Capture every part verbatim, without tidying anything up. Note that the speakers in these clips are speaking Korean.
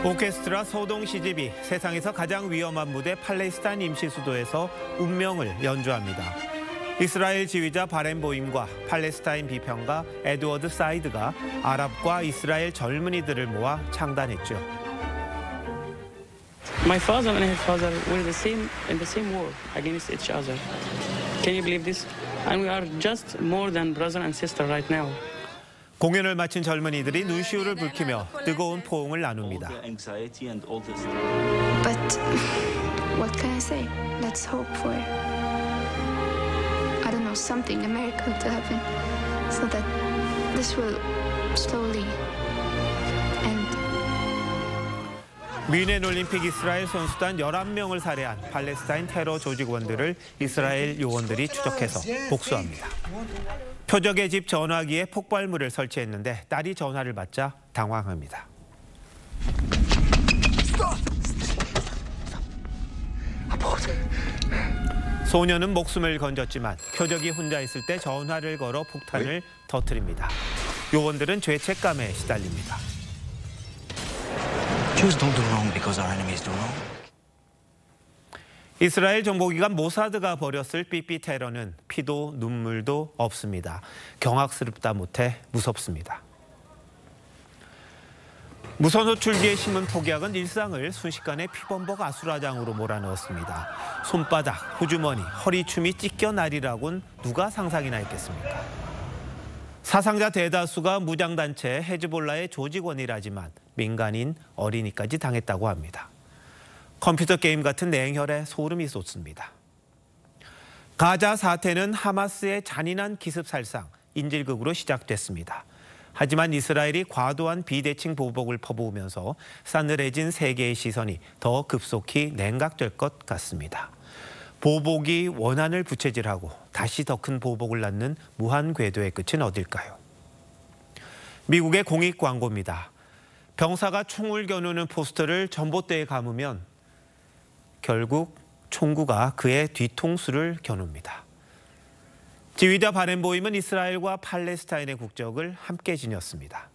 오케스트라 소동 시집이 세상에서 가장 위험한 무대 팔레스타인 임시 수도에서 운명을 연주합니다. 이스라엘 지휘자 바렌보임과 팔레스타인 비평가 에드워드 사이드가 아랍과 이스라엘 젊은이들을 모아 창단했죠. My father and his father were the same in the same war against each other. Can you believe this? And we are just more than brother and sister right now. 공연을 마친 젊은이들이 눈시울을 붉히며 뜨거운 포옹을 나눕니다. But what can I say? Let's hope for, I don't know, something, a miracle to happen, so that this will slowly end. 뮌헨 올림픽 이스라엘 선수단 열한 명을 살해한 팔레스타인 테러 조직원들을 이스라엘 요원들이 추적해서 복수합니다. 표적의 집 전화기에 폭발물을 설치했는데 딸이 전화를 받자 당황합니다. 소녀는 목숨을 건졌지만 표적이 혼자 있을 때 전화를 걸어 폭탄을 터뜨립니다. 요원들은 죄책감에 시달립니다. Jews don't do wrong because our enemies do wrong. 이스라엘 정보기관 모사드가 벌였을 삐삐 테러는 피도 눈물도 없습니다. 경악스럽다 못해 무섭습니다. 무선 호출기의 신문 폭약은 일상을 순식간에 피범벅 아수라장으로 몰아넣었습니다. 손바닥, 호주머니, 허리춤이 찢겨나리라곤 누가 상상이나 했겠습니까? 사상자 대다수가 무장단체 헤즈볼라의 조직원이라지만 민간인 어린이까지 당했다고 합니다. 컴퓨터 게임 같은 냉혈에 소름이 돋습니다. 가자 사태는 하마스의 잔인한 기습살상, 인질극으로 시작됐습니다. 하지만 이스라엘이 과도한 비대칭 보복을 퍼부으면서 싸늘해진 세계의 시선이 더 급속히 냉각될 것 같습니다. 보복이 원한을 부채질하고 다시 더 큰 보복을 낳는 무한 궤도의 끝은 어딜까요? 미국의 공익 광고입니다. 병사가 총을 겨누는 포스터를 전봇대에 감으면 결국 총구가 그의 뒤통수를 겨눕니다. 지휘자 바렌보임은 이스라엘과 팔레스타인의 국적을 함께 지녔습니다.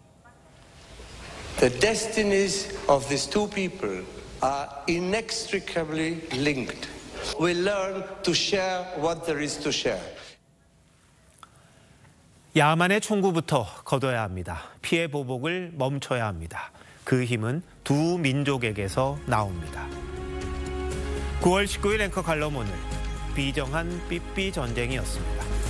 The destinies of these two people are inextricably linked. We learn to share what there is to share. 야만의 총구부터 거둬야 합니다. 피해 보복을 멈춰야 합니다. 그 힘은 두 민족에게서 나옵니다. 구월 십구일 앵커 칼럼 오늘 비정한 삐삐 전쟁이었습니다.